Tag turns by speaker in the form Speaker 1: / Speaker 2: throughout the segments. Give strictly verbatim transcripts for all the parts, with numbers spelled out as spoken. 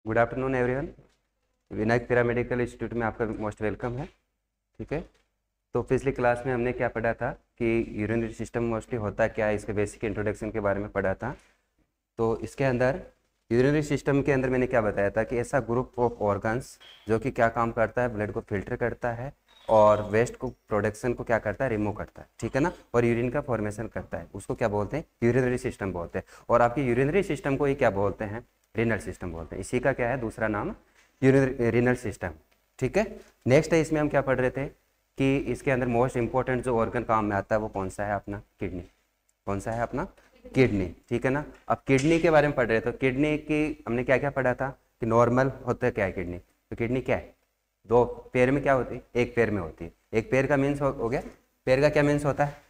Speaker 1: Good afternoon everyone. Vinayak paramedical institute में आपका most welcome है। ठीक है, तो पिछली क्लास में हमने क्या पढ़ा था कि यूरिनरी सिस्टम मोस्टली होता क्या है, इसके बेसिक इंट्रोडक्शन के बारे में पढ़ा था। तो इसके अंदर यूरिनरी सिस्टम के अंदर मैंने क्या बताया था कि ऐसा ग्रुप ऑफ ऑर्गन्स जो कि क्या काम करता है, ब्लड को फिल्टर करता है और वेस्ट को प्रोडक्शन को क्या करता है, रिमूव करता है। ठीक है ना, और यूरिन का फॉर्मेशन करता है, उसको क्या बोलते हैं, यूरिनरी सिस्टम बोलते हैं। और आपकी यूरिनरी सिस्टम को ही क्या बोलते हैं, रीनल सिस्टम बोलते हैं। इसी का क्या है दूसरा नाम, रीनल सिस्टम। ठीक है, नेक्स्ट है इसमें हम क्या पढ़ रहे थे कि इसके अंदर मोस्ट इंपॉर्टेंट जो ऑर्गन काम में आता है वो कौन सा है, अपना किडनी। कौन सा है, अपना किडनी। ठीक है ना, अब किडनी के बारे में पढ़ रहे थे। तो किडनी की हमने क्या क्या पढ़ा था कि नॉर्मल होता है क्या है किडनी। तो किडनी क्या है, दो पैर में क्या होती है, एक पैर में होती है। एक पैर का मीन्स हो, हो गया, पैर का क्या मीन्स होता है,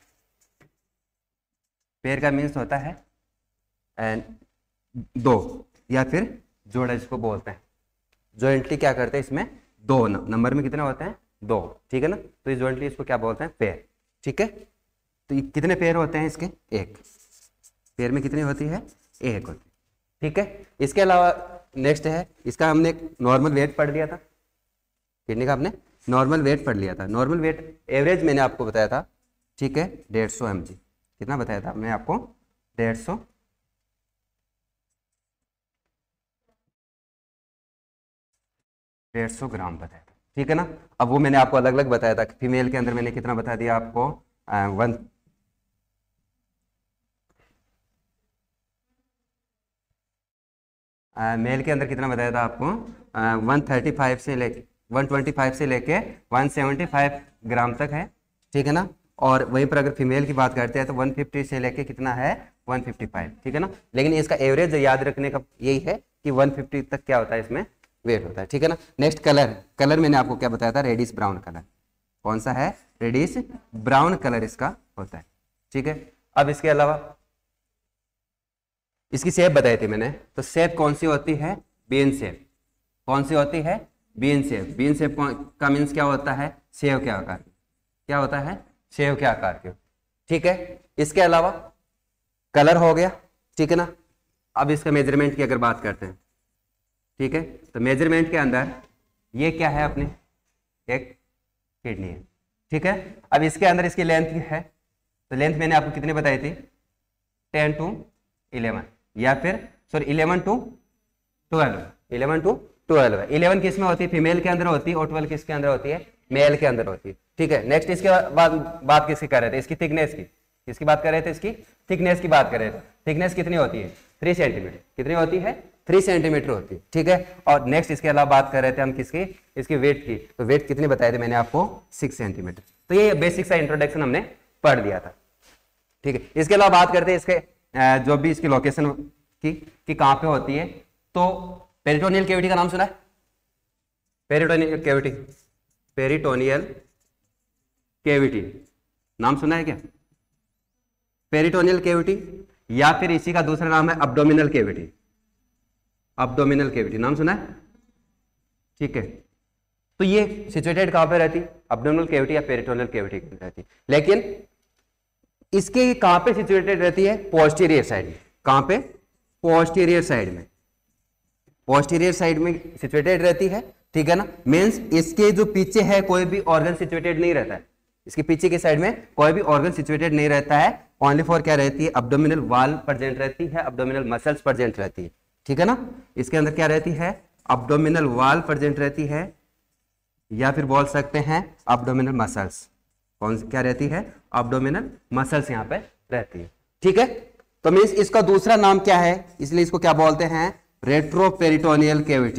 Speaker 1: पैर का मीन्स होता है एंड दो या फिर जोड़ा जिसको बोलते हैं। जॉइंटली क्या करते हैं, इसमें दो नंबर में कितने होते हैं, दो। ठीक है ना, तो ये जॉइंटली इसको क्या बोलते हैं, पैर। ठीक है, तो ये कितने पैर होते हैं इसके, एक। पैर में कितनी होती है, एक होती है। ठीक है, इसके अलावा नेक्स्ट है इसका हमने नॉर्मल वेट पढ़ लिया था। किडनी का हमने नॉर्मल वेट पढ़ लिया था। नॉर्मल वेट एवरेज मैंने आपको बताया था। ठीक है, डेढ़ सौ एम जी कितना बताया था हमने आपको, डेढ़ सौ डेढ़ सौ ग्राम बताया था। ठीक है ना, अब वो मैंने आपको अलग अलग बताया था। फीमेल के अंदर मैंने कितना बता दिया आपको, आ, वन आ, मेल के अंदर कितना बताया था आपको, वन थर्टी फाइव से लेके वन ट्वेंटी फाइव से लेके वन सेवेंटी फाइव ग्राम तक है। ठीक है ना, और वहीं पर अगर फीमेल की बात करते हैं तो वन फिफ्टी से लेके कितना है, वन फिफ्टी फाइव। ठीक है ना, लेकिन इसका एवरेज याद रखने का यही है कि वन फिफ्टी तक क्या होता है, इसमें वेट होता है। ठीक है ना, नेक्स्ट कलर। कलर मैंने आपको क्या बताया था, रेडिश ब्राउन कलर। कौन सा है, रेडिश ब्राउन कलर इसका होता है। ठीक है, अब इसके अलावा इसकी शेप बताई थी मैंने। तो शेप कौन सी होती है, बीन शेप। कौन सी होती है, बीन शेप। बीन शेप का मीन्स क्या होता है, सेव के आकार की। क्या होता है, सेव के आकार के। ठीक है, इसके अलावा कलर हो गया। ठीक है ना, अब इसका मेजरमेंट की अगर बात करते हैं। ठीक है, तो मेजरमेंट के अंदर ये क्या है, अपने एक किडनी है। ठीक है, अब इसके अंदर इसकी लेंथ है। तो लेंथ मैंने आपको कितनी बताई थी, टेन टू इलेवन या फिर sorry eleven to twelve eleven to twelve है। इलेवन किस में होती है, फीमेल के अंदर होती है, और ट्वेल्व किसके अंदर होती है, मेल के अंदर होती है। ठीक है, नेक्स्ट इसके बाद बात किसकी कर रहे थे, इसकी थिकनेस की। किसकी बात कर रहे थे, इसकी थिकनेस की बात कर रहे थे। थिकनेस कितनी होती है, थ्री सेंटीमीटर। कितनी होती है, थ्री सेंटीमीटर होती है। ठीक है, और नेक्स्ट इसके अलावा बात कर रहे थे हम किसकी, इसकी वेट की। तो वेट कितनी बताए थे मैंने आपको, सिक्स सेंटीमीटर। तो ये बेसिक सा इंट्रोडक्शन हमने पढ़ लिया था। ठीक है, इसके अलावा बात करते हैं इसके जो भी इसकी लोकेशन की कि कहाँ पे होती है। तो पेरिटोनियल कैविटी का नाम सुना है, पेरिटोनियल कैविटी, पेरिटोनियल कैविटी नाम सुना है क्या, पेरिटोनियल कैविटी, या फिर इसी का दूसरा नाम है अब्डोमिनल कैविटी। अब्डोमिनल कैविटी नाम सुना है। ठीक है, तो ये सिचुएटेड कहां पे रहती, अब्डोमिनल कैविटी या पेरिटोनियल कैविटी रहती है। लेकिन इसके कहां पे सिचुएटेड रहती है, पोस्टीरियर साइड में। कहां पे, पोस्टीरियर साइड में। पोस्टीरियर साइड में सिचुएटेड रहती है। ठीक है ना, मींस इसके जो पीछे है कोई भी ऑर्गन सिचुएटेड नहीं रहता है। इसके पीछे की साइड में कोई भी ऑर्गन सिचुएटेड नहीं रहता है। ओनली फॉर क्या रहती है, अब्डोमिनल वॉल प्रेजेंट रहती है, अब्डोमिनल मसल्स प्रेजेंट रहती है। ठीक है ना, इसके अंदर क्या रहती है, अब्डोमिनल वॉल प्रेजेंट रहती है, या फिर बोल सकते हैं अब्डोमिनल मसल्स। कौन क्या रहती है, अब्डोमिनल मसल्स यहाँ पे रहती है। ठीक है, तो मीन्स इसका दूसरा नाम क्या है, इसलिए इसको क्या बोलते हैं, retroperitoneal cavity.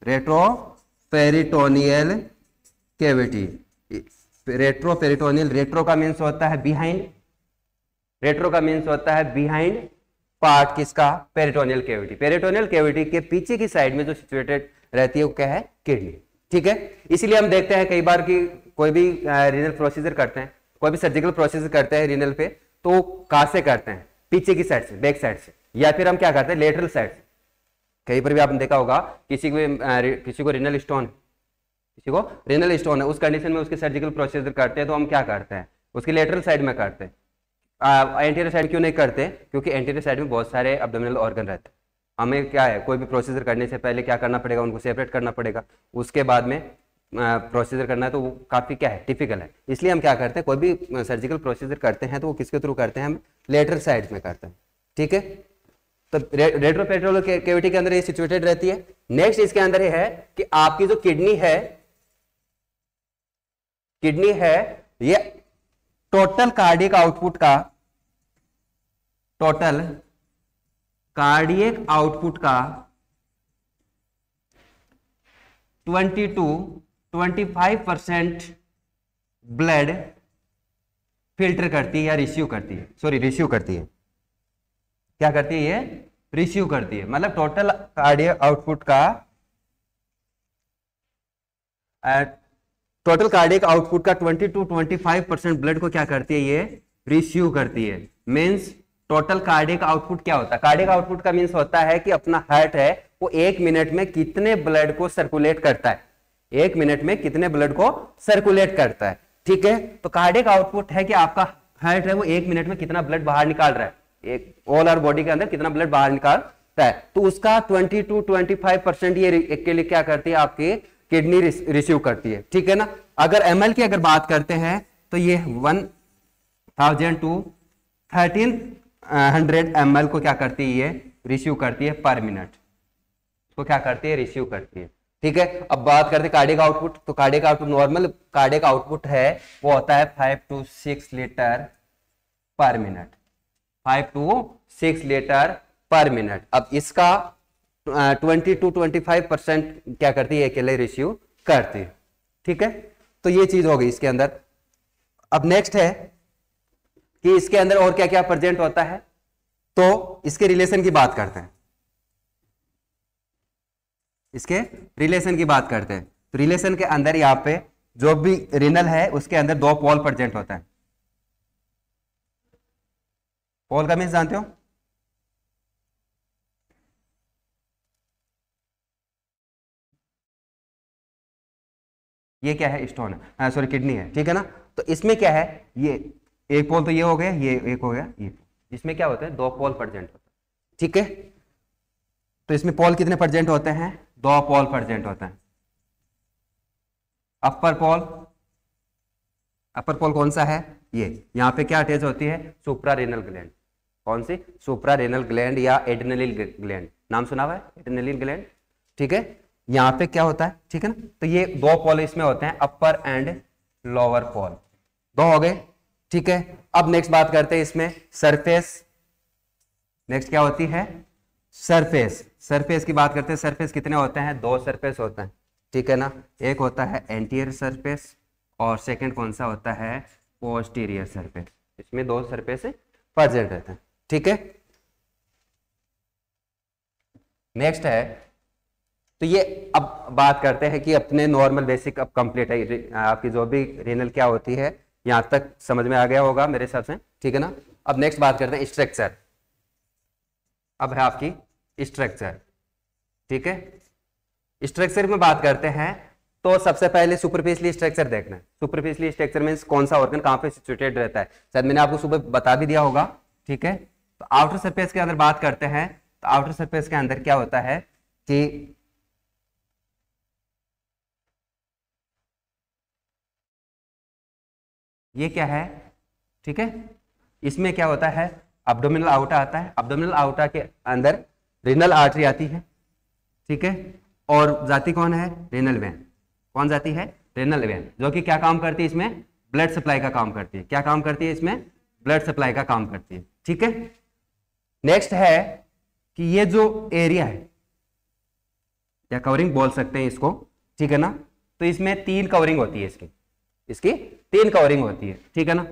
Speaker 1: Retroperitoneal cavity, retroperitoneal, retro का मीन्स होता है बिहाइंड, रेट्रो का मीन्स होता है बिहाइंड पार्ट किसका, पेरिटोनियल कैविटी। पेरिटोनियल कैविटी के पीछे की साइड में जो सिचुएटेड रहती है वो क्या है, किडनी। ठीक है, इसीलिए हम देखते हैं कई बार कि कोई भी रीनल प्रोसीजर करते हैं, कोई भी सर्जिकल प्रोसीजर करते हैं रीनल पे, तो कहां से करते हैं, पीछे की साइड से, बैक साइड से, या फिर हम क्या करते हैं, लेटरल साइड से। कहीं पर भी आपने देखा होगा किसी को किसी को रीनल स्टोन किसी को रीनल स्टोन है, उस कंडीशन में उसके सर्जिकल प्रोसीजर करते हैं तो हम क्या करते हैं, उसकी लेटरल साइड में करते हैं। एंटीरियर साइड क्यों नहीं करते, क्योंकि एंटीरियर साइड में बहुत सारे अब्डोमिनल ऑर्गन रहते हैं। हमें क्या है, कोई भी प्रोसीजर करने से पहले क्या करना पड़ेगा, उनको सेपरेट करना पड़ेगा, उसके बाद में प्रोसीजर करना है, तो वो काफ़ी क्या है, टिपिकल है। इसलिए हम क्या करते हैं, कोई भी सर्जिकल प्रोसीजर करते हैं तो वो किसके थ्रू करते हैं, हम लेटरल साइड में करते हैं, ठीक है। तो रेट्रोपेट्रोल कैविटी के अंदर ये सिचुएटेड रहती है। नेक्स्ट इसके अंदर ये है कि आपकी जो किडनी है, किडनी है ये टोटल कार्डियक आउटपुट का, टोटल कार्डियक आउटपुट का twenty to twenty five percent blood filter करती है या रिसीव करती है, सॉरी रिसीव करती है, क्या करती है ये, रिसीव करती है। मतलब टोटल कार्डियक आउटपुट का, टोटल कार्डियक आउटपुट का twenty to twenty five percent blood को क्या करती है, ये रिसीव करती है। मींस टोटल कार्डियक आउटपुट क्या होता है, कार्डियक आउटपुट का मींस होता है कि अपना हार्ट है वो एक मिनट में कितने ब्लड को सर्कुलेट करता है, एक मिनट में कितने ब्लड को सर्कुलेट करता है, ठीक है। तो कार्डियक आउटपुट है कि आपका हार्ट है वो एक मिनट में कितना ब्लड बाहर निकाल रहा है, एक ऑल आवर बॉडी के अंदर कितना ब्लड बाहर निकालता है। तो उसका twenty to twenty five percent ये के लिए क्या करती है, आपकी किडनी रिसीव करती है, ठीक है ना। अगर एमएल की अगर बात करते हैं तो ये one thousand to thirteen hundred M L को क्या करती है, ये रिसीव करती है पर मिनट, तो क्या करती है, रिसीव करती है, ठीक है। अब बात करते हैं कार्डियक आउटपुट। तो cardiac output, normal cardiac output है वो होता है five to six litre per minute, five to six litre per minute. अब इसका twenty to twenty five percent क्या करती है, अकेले रिसीव करती है, ठीक है। तो ये चीज हो गई इसके अंदर। अब नेक्स्ट है कि इसके अंदर और क्या क्या प्रेजेंट होता है, तो इसके रिलेशन की बात करते हैं, इसके रिलेशन की बात करते हैं। तो रिलेशन के अंदर यहां पे जो भी रिनल है उसके अंदर दो पोल प्रेजेंट होता है। पोल का मीन्स जानते हो, ये क्या है, स्टोन है, सॉरी किडनी है, ठीक है ना। तो इसमें क्या है, ये एक पोल तो ये हो गया, ये एक हो गया, ये इसमें क्या होता है, दो पोल प्रेजेंट होता है, ठीक है। तो इसमें पोल कितने प्रेजेंट होते हैं, दो पोल प्रेजेंट होता है। अपर पोल, अपर पोल कौन सा है, ये यहाँ पे क्या अटैच होती है, सुप्रारेनल ग्लैंड, कौन सी, सुप्रारेनल ग्लैंड या एड्रेनल ग्लैंड, नाम सुना हुआ है एड्रेनल ग्लैंड, ठीक है। यहाँ पे क्या होता है, ठीक है ना। तो ये दो पोल इसमें होते हैं, अपर एंड लोअर पोल, दो हो गए, ठीक है। अब नेक्स्ट बात करते हैं इसमें सरफेस, नेक्स्ट क्या होती है, सरफेस। सरफेस की बात करते हैं, सरफेस कितने होते हैं, दो सरफेस होते हैं, ठीक है ना। एक होता है एंटीरियर सरफेस और सेकंड कौन सा होता है, पोस्टीरियर सरफेस। इसमें दो सरफेस प्रेजेंट रहते हैं, ठीक है। नेक्स्ट है, तो ये अब बात करते हैं कि अपने नॉर्मल बेसिक अब कंप्लीट है, आपकी जो भी रीनल क्या होती है यहां तक समझ में आ गया होगा मेरे हिसाब से, ठीक है ना। अब नेक्स्ट बात करते हैं स्ट्रक्चर। अब है आपकी स्ट्रक्चर, ठीक है। स्ट्रक्चर में बात करते हैं तो सबसे पहले सुपरफिशियली स्ट्रक्चर देखना है। सुपरफिशियली स्ट्रक्चर मींस कौन सा ऑर्गन कहां पे सिचुएटेड रहता है, शायद मैंने आपको सुबह बता भी दिया होगा, ठीक है। तो आउटर सरफेस के अंदर बात करते हैं, तो आउटर सरफेस के अंदर क्या होता है कि ये क्या है, ठीक है। इसमें क्या होता है, अब्डोमिनल आउटा आता है, अब्डोमिनल आउटा के अंदर रीनल आर्टरी आती है, ठीक है। और जाति कौन है, रेनल वेन, कौन जाती है, रेनल वेन, जो कि क्या काम करती है, इसमें ब्लड सप्लाई का काम करती है, क्या काम करती है, इसमें ब्लड सप्लाई का काम करती है, ठीक है। नेक्स्ट है कि ये जो एरिया है या कवरिंग बोल सकते हैं इसको, ठीक है ना। तो इसमें तीन कवरिंग होती है, इसकी इसकी तीन कवरिंग होती है, ठीक है ना।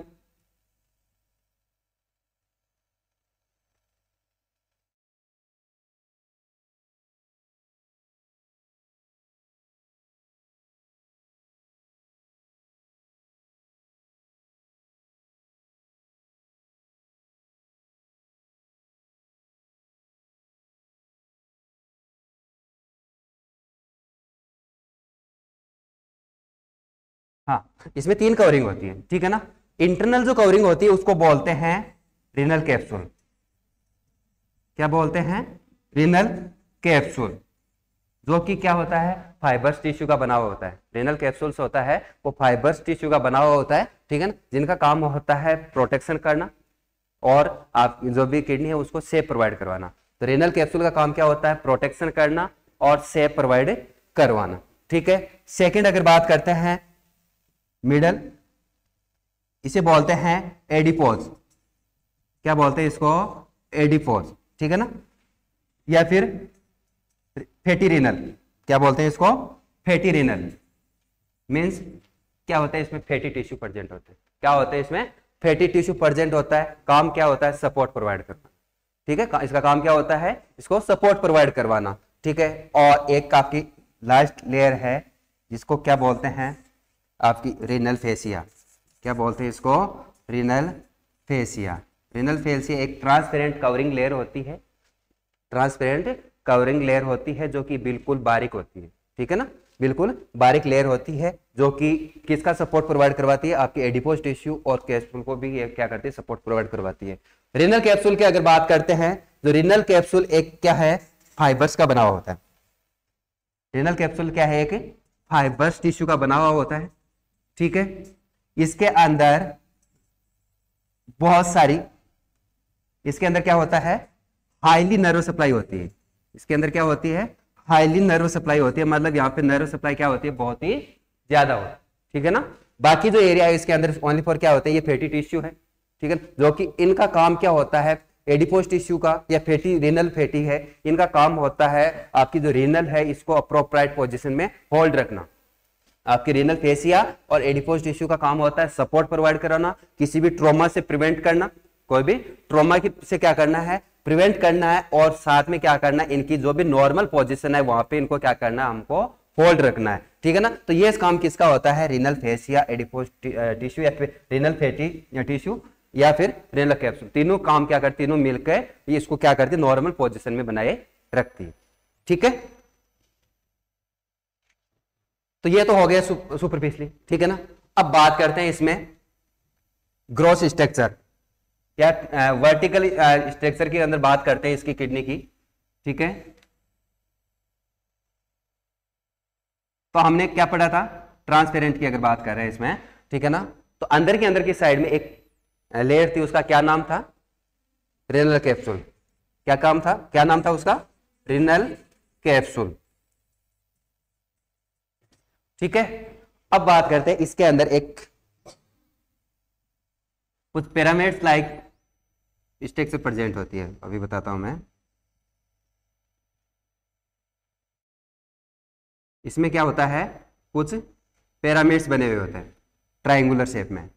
Speaker 1: हाँ, इसमें तीन कवरिंग होती है, ठीक है ना। इंटरनल जो कवरिंग होती है उसको बोलते हैं रीनल कैप्सूल, क्या बोलते हैं, रीनल कैप्सूल, जो कि क्या होता है, फाइबर्स टिश्यू का बना हुआ होता है। रीनल कैप्सूल्स होता है वो फाइबर्स टिश्यू का बना हुआ होता है, ठीक है ना, जिनका काम होता है प्रोटेक्शन करना और आप जो भी किडनी है उसको सेफ प्रोवाइड करवाना। तो रीनल कैप्सूल का काम क्या होता है, प्रोटेक्शन करना और सेफ प्रोवाइड करवाना, ठीक है। सेकंड अगर बात करते हैं मिडल, इसे बोलते हैं एडिपोज, क्या बोलते हैं इसको, एडिपोज, ठीक है ना, या फिर फैटी रीनल, क्या बोलते हैं इसको, फैटी रीनल। मींस क्या होता है, इसमें फैटी टिश्यू प्रेजेंट होते हैं, क्या होता है इसमें, फैटी टिश्यू प्रेजेंट होता है, काम क्या होता है, सपोर्ट प्रोवाइड करना, ठीक है, इसका काम क्या होता है, इसको सपोर्ट प्रोवाइड करवाना, ठीक है। और एक आपकी लास्ट लेयर है जिसको क्या बोलते हैं, आपकी रीनल फेसिया, क्या बोलते हैं इसको, रीनल फेसिया। रीनल फेसिया एक ट्रांसपेरेंट कवरिंग लेयर होती है, ट्रांसपेरेंट कवरिंग लेयर होती है जो कि बिल्कुल बारीक होती है, ठीक है ना, बिल्कुल बारीक लेयर होती है जो कि किसका सपोर्ट प्रोवाइड करवाती है, आपके एडिपोज टिश्यू और कैप्सूल को भी ये क्या करती है, सपोर्ट प्रोवाइड करवाती है। रीनल कैप्सूल की अगर बात करते हैं तो रीनल कैप्सूल एक क्या है, फाइबर्स का बना हुआ होता है। रीनल कैप्सूल क्या है, एक फाइबर्स टिश्यू का बना हुआ होता है, ठीक है। इसके अंदर बहुत सारी, इसके अंदर क्या होता है, हाईली नर्व सप्लाई होती है, इसके अंदर क्या होती है, हाईली नर्व सप्लाई होती है, मतलब यहाँ पे नर्व सप्लाई क्या होती है, बहुत ही ज्यादा होती है, ठीक है ना। बाकी जो एरिया है इसके अंदर ओनली फॉर क्या होता है, ये फैटी टिश्यू है, ठीक है, जो कि इनका काम क्या होता है, एडिपोज टिश्यू का या फैटी, रीनल फैटी है, इनका काम होता है आपकी जो रीनल है इसको अप्रोप्राइट पोजिशन में होल्ड रखना। आपके रीनल फेसिया और एडिपोज टिश्यू का काम होता है सपोर्ट प्रोवाइड कराना, किसी भी ट्रॉमा से प्रिवेंट करना, कोई भी ट्रॉमा से क्या करना है, प्रिवेंट करना है, और साथ में क्या करना है, इनकी जो भी नॉर्मल पोजीशन है वहां पे इनको क्या करना है, हमको होल्ड रखना है, ठीक है ना। तो ये काम किसका होता है, रीनल फेसिया, एडिपोज टिश्यू या फिर रीनल फैटी टिश्यू या फिर रीनल कैप्सूल, तीनों काम क्या करती है, तीनों मिलकर ये इसको क्या करती है, नॉर्मल पोजीशन में बनाए रखती है, ठीक है। तो ये तो हो गया सुपरफिशियली, ठीक है ना। अब बात करते हैं इसमें ग्रॉस स्ट्रक्चर या वर्टिकल स्ट्रक्चर के अंदर बात करते हैं इसकी किडनी की, ठीक है। तो हमने क्या पढ़ा था, ट्रांसपेरेंट की अगर बात कर रहे हैं इसमें, ठीक है ना। तो अंदर के अंदर की साइड में एक लेयर थी, उसका क्या नाम था, रीनल कैप्सूल, क्या काम था, क्या नाम था उसका, रीनल कैप्सूल, ठीक है। अब बात करते हैं इसके अंदर एक कुछ पिरामिड्स लाइक स्ट्रक्चर प्रेजेंट होती है, अभी बताता हूं मैं। इसमें क्या होता है, कुछ पिरामिड्स बने हुए होते हैं ट्रायंगुलर शेप में,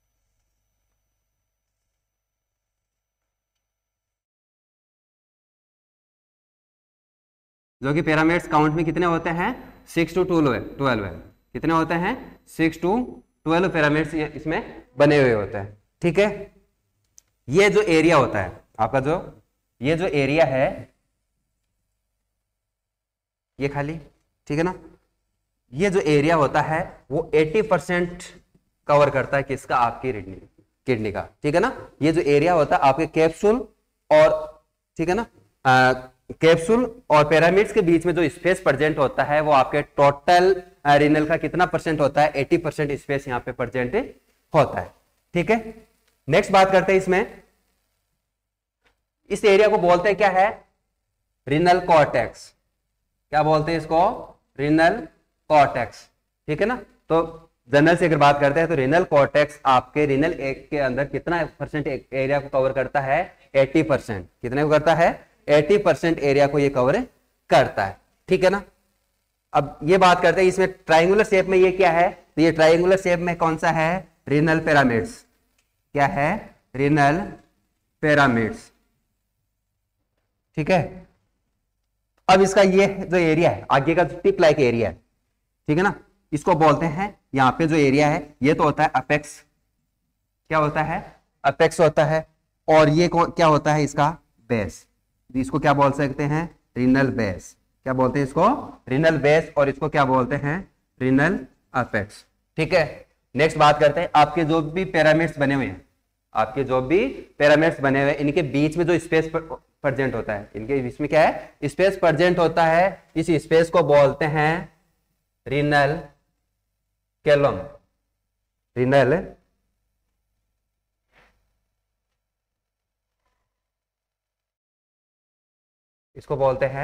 Speaker 1: जो कि पिरामिड्स काउंट में कितने होते हैं, सिक्स टू ट्वेल्व है, कितने होते हैं, सिक्स टू ट्वेल्व पिरामिड्स इसमें बने हुए होते हैं, ठीक है। ये जो एरिया होता है आपका, जो ये जो एरिया है ये खाली, ठीक है ना, ये जो एरिया होता है वो अस्सी परसेंट कवर करता है किसका, आपकी किडनी किडनी का, ठीक है ना। ये जो एरिया होता है आपके कैप्सूल और, ठीक है ना, कैप्सूल और पिरामिड्स के बीच में जो स्पेस प्रेजेंट होता है वो आपके टोटल रीनल का कितना परसेंट होता है, अस्सी परसेंट स्पेस यहाँ पे प्रेजेंट होता है, ठीक है। नेक्स्ट बात करते हैं इसमें, इस एरिया को बोलते हैं क्या है, रीनल कॉर्टेक्स, क्या बोलते हैं इसको, रीनल कॉर्टेक्स, ठीक है ना। तो जनरल से अगर बात करते हैं तो रीनल कॉर्टेक्स आपके रीनल एक के अंदर कितना परसेंट एरिया को कवर करता है, अस्सी परसेंट, कितने को करता है, अस्सी परसेंट एरिया को ये कवर करता है, ठीक है ना। अब ये बात करते हैं इसमें ट्रायंगुलर शेप में ये क्या है, तो ये ट्रायंगुलर शेप में कौन सा है, रीनल पिरामिड्स, क्या है, रीनल पिरामिड्स, ठीक है। अब इसका ये जो एरिया है आगे का टिप लाइक एरिया है, ठीक है ना, इसको बोलते हैं, यहाँ पे जो एरिया है ये तो होता है अपेक्स, क्या होता है, अपेक्स होता है, और ये क्या होता है इसका बेस, इसको क्या बोल सकते हैं, रीनल बेस, क्या बोलते हैं इसको, रीनल बेस, और इसको क्या बोलते हैं, रीनल अपेक्स, ठीक है। नेक्स्ट बात करते हैं आपके जो भी पिरामिड्स बने हुए हैं, आपके जो भी पिरामिड्स बने हुए इनके बीच में जो स्पेस प्रेजेंट होता है, इनके बीच में क्या है, स्पेस प्रेजेंट होता है, इस स्पेस को बोलते हैं रीनल कैलम। रीनल इसको बोलते हैं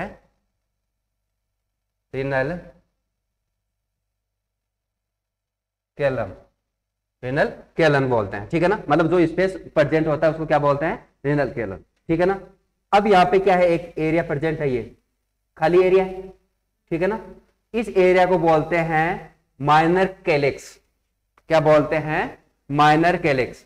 Speaker 1: रीनल कैलम। रीनल कैलन बोलते हैं, ठीक है ना, मतलब जो स्पेस प्रेजेंट होता है उसको क्या बोलते हैं, रीनल कैलन, ठीक है ना। अब यहाँ पे क्या है, एक एरिया प्रेजेंट है, ये खाली एरिया है, ठीक है ना। इस एरिया को बोलते हैं माइनर कैलिक्स। क्या बोलते हैं, माइनर कैलिक्स,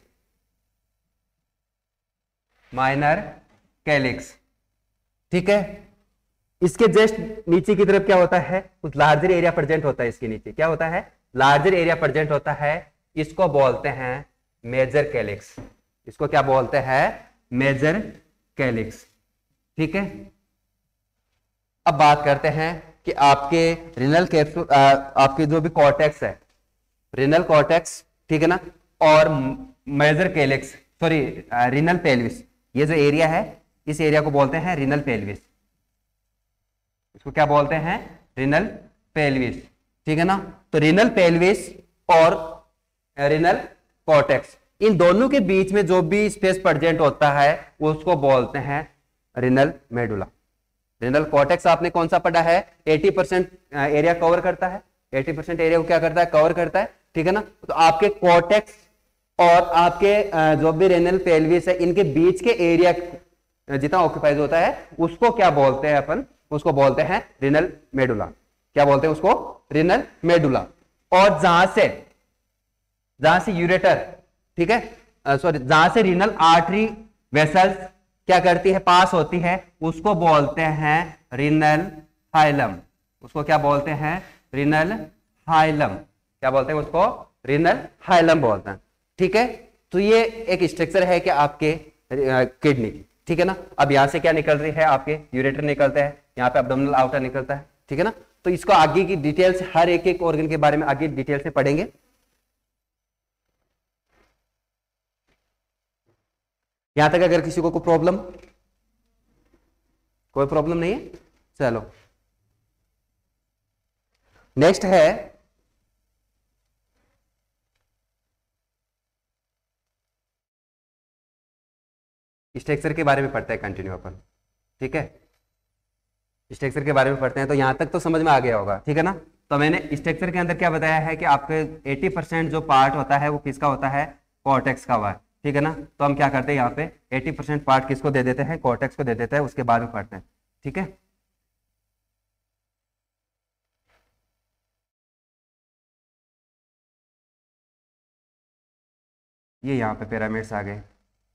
Speaker 1: माइनर कैलिक्स, ठीक है। इसके जस्ट नीचे की तरफ क्या होता है, कुछ लार्जर एरिया प्रेजेंट होता है, इसके नीचे क्या होता है, लार्जर एरिया प्रेजेंट होता है, इसको बोलते हैं मेजर कैलिक्स। इसको क्या बोलते हैं, मेजर कैलिक्स, ठीक है। अब बात करते हैं कि आपके रिनल कैप्सूल, आपके जो भी कॉर्टेक्स है, रिनल कॉर्टेक्स, ठीक है ना, और major calyx, sorry renal pelvis, ये जो एरिया है इस एरिया को बोलते हैं रिनल पेल्विस। इसको क्या बोलते हैं, रिनल पेल्विस, ठीक है ना। तो रिनल पेल्विस और रिनल कॉर्टेक्स, इन दोनों के बीच में जो भी स्पेस प्रेजेंट होता है उसको बोलते हैं रिनल मेडुला। रिनल कॉर्टेक्स आपने कौन सा पढ़ा है, अस्सी परसेंट एरिया कवर करता है, अस्सी परसेंट एरिया को क्या करता है, कवर करता है, ठीक है ना। तो आपके कॉर्टेक्स और आपके जो भी रिनल पेल्विस है इनके बीच के एरिया जितना ऑक्यूपाइज होता है उसको क्या बोलते हैं अपन, उसको बोलते हैं रिनल मेडुला। क्या बोलते हैं उसको, रिनल मेडुला। और जहां से जहां से यूरेटर, ठीक है, सॉरी जहां से रिनल आर्टरी वेसल्स क्या करती है, पास होती है, उसको बोलते हैं रिनल हाइलम। उसको क्या बोलते हैं, रिनल हाइलम। क्या बोलते हैं उसको, रिनल हाइलम बोलते हैं, ठीक है। तो ये एक स्ट्रक्चर है कि आपके किडनी की, ठीक है ना। अब यहां से क्या निकल रही है, आपके यूरेटर निकलता है, यहाँ पे एब्डोमिनल आउटर निकलता है, ठीक है ना। तो इसको आगे की डिटेल्स, हर एक एक ऑर्गन के बारे में आगे डिटेल से पढ़ेंगे। यहां तक अगर किसी को कोई प्रॉब्लम, कोई प्रॉब्लम नहीं है, चलो नेक्स्ट है स्ट्रक्चर के बारे में पढ़ते हैं कंटिन्यू अपन, ठीक है। स्ट्रक्चर के बारे में पढ़ते हैं, तो यहां तक तो समझ में आ गया होगा, ठीक है ना। तो मैंने स्ट्रक्चर के अंदर क्या बताया है कि आपके अस्सी परसेंट जो पार्ट होता है वो किसका होता है, कॉर्टेक्स का हुआ है, ठीक है ना। तो हम क्या करते हैं यहाँ पे अस्सी परसेंट पार्ट किसको दे देते हैं, कॉर्टेक्स को दे देते हैं, उसके बाद में पढ़ते हैं, ठीक है। ये यहाँ पे पिरामिड्स आ गए,